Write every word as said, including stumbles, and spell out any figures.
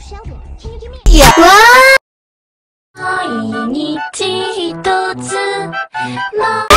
いや、わー。 毎日一つ